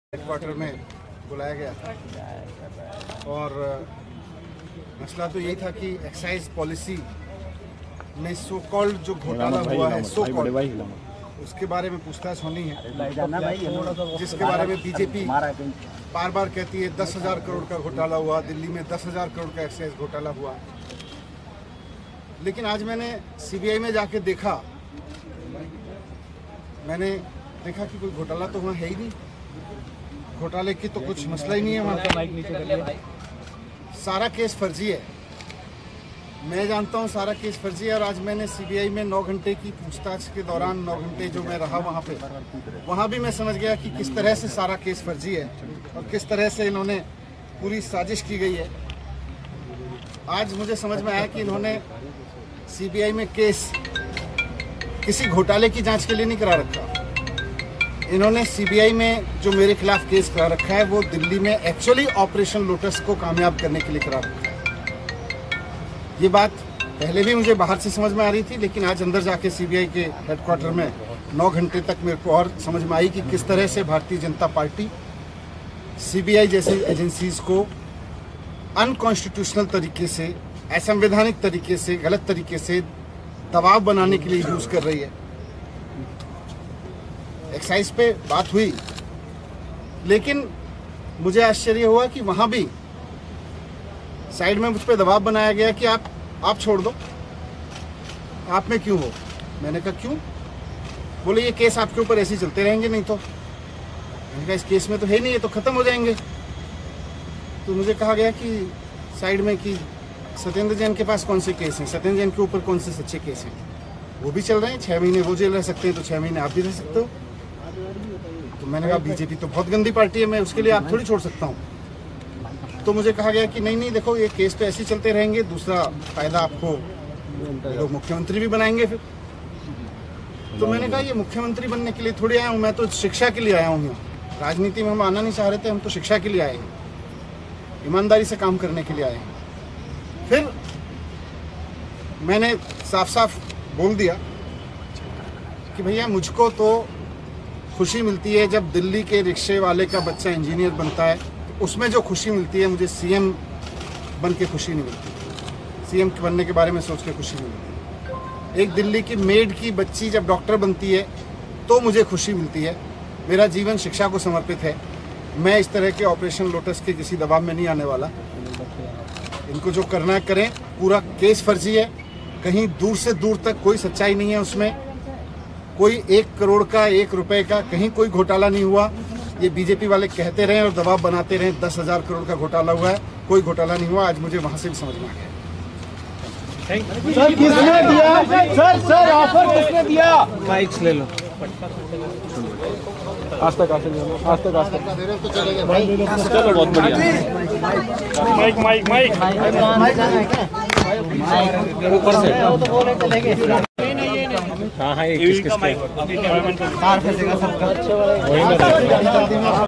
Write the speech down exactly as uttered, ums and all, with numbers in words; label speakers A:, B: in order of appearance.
A: Headquarter में बुलाया गया था और मसला तो यही था कि एक्साइज पॉलिसी में सो कॉल्ड जो घोटाला हुआ है सो कॉल्ड उसके बारे में पूछताछ होनी है, जिसके बारे में बीजेपी बार बार कहती है दस हजार करोड़ का घोटाला हुआ, दिल्ली में दस हजार करोड़ का एक्साइज घोटाला हुआ। लेकिन आज मैंने सीबीआई में जाके देखा मैंने देखा कि कोई घोटाला तो वहाँ है ही नहीं, घोटाले की तो कुछ मसला ही नहीं है वहाँ पर। सारा केस फर्जी है, मैं जानता हूँ सारा केस फर्जी है। और आज मैंने सीबीआई में नौ घंटे की पूछताछ के दौरान नौ घंटे जो मैं रहा वहाँ पे, वहाँ भी मैं समझ गया कि किस तरह से सारा केस फर्जी है और किस तरह से इन्होंने पूरी साजिश की गई है। आज मुझे समझ में आया कि इन्होंने सीबीआई में केस किसी घोटाले की जांच के लिए नहीं करा रखा, इन्होंने सीबीआई में जो मेरे खिलाफ केस करा रखा है वो दिल्ली में एक्चुअली ऑपरेशन लोटस को कामयाब करने के लिए करा रखा है। ये बात पहले भी मुझे बाहर से समझ में आ रही थी, लेकिन आज अंदर जाके सीबीआई के हेडक्वार्टर में नौ घंटे तक मेरे को और समझ में आई कि किस तरह से भारतीय जनता पार्टी सीबीआई जैसी एजेंसीज को अनकॉन्स्टिट्यूशनल तरीके से, असंवैधानिक तरीके से, गलत तरीके से दबाव बनाने के लिए यूज कर रही है। एक्साइज पे बात हुई, लेकिन मुझे आश्चर्य हुआ कि वहां भी साइड में मुझ पे दबाव बनाया गया कि आप आप छोड़ दो, आप में क्यों हो। मैंने कहा क्यों? बोले ये केस आपके ऊपर ऐसे ही चलते रहेंगे, नहीं तो। मैंने कहा इस केस में तो है नहीं, ये तो खत्म हो जाएंगे। तो मुझे कहा गया कि साइड में कि सत्येंद्र जैन के पास कौन से केस हैं, सत्येंद्र जैन के ऊपर कौन से सच्चे केस हैं, वो भी चल रहे हैं। छह महीने वो जेल रह सकते हैं तो छह महीने आप भी रह सकते हो। तो मैंने कहा बीजेपी तो बहुत गंदी पार्टी है, मैं उसके लिए आप थोड़ी छोड़ सकता हूँ। तो मुझे कहा गया कि नहीं नहीं देखो ये केस तो ऐसे ही चलते रहेंगे, दूसरा फायदा आपको लोग मुख्यमंत्री भी बनाएंगे फिर। तो मैंने कहा ये मुख्यमंत्री बनने के लिए थोड़ी आया हूँ, मैं तो शिक्षा के लिए आया हूँ। राजनीति में हम आना नहीं चाह रहे थे, हम तो शिक्षा के लिए आए हैं, ईमानदारी से काम करने के लिए आए हैं। फिर मैंने साफ साफ बोल दिया कि भैया मुझको तो खुशी मिलती है जब दिल्ली के रिक्शे वाले का बच्चा इंजीनियर बनता है, तो उसमें जो खुशी मिलती है मुझे सीएम बन के खुशी नहीं मिलती, सीएम बनने के बारे में सोच के खुशी नहीं मिलती। एक दिल्ली की मेड की बच्ची जब डॉक्टर बनती है तो मुझे खुशी मिलती है। मेरा जीवन शिक्षा को समर्पित है, मैं इस तरह के ऑपरेशन लोटस के किसी दबाव में नहीं आने वाला। इनको जो करना है करें, पूरा केस फर्जी है, कहीं दूर से दूर तक कोई सच्चाई नहीं है उसमें, कोई एक करोड़ का एक रुपए का कहीं कोई घोटाला नहीं हुआ। ये बीजेपी वाले कहते रहे और दबाव बनाते रहे दस हजार करोड़ का घोटाला हुआ है, कोई घोटाला नहीं हुआ। आज मुझे वहां से भी समझ में आ गया।
B: सर किसने दिया? सर सर ऑफर किसने दिया?
C: माइक्स ले लो।
B: आज तक आज तक आज तक आज तक
C: चलो बहुत बढ़िया।
B: माइक माइक माइक
C: ऊपर से हाँ हाँ ये किस किस का
B: कार फंसेगा सबका।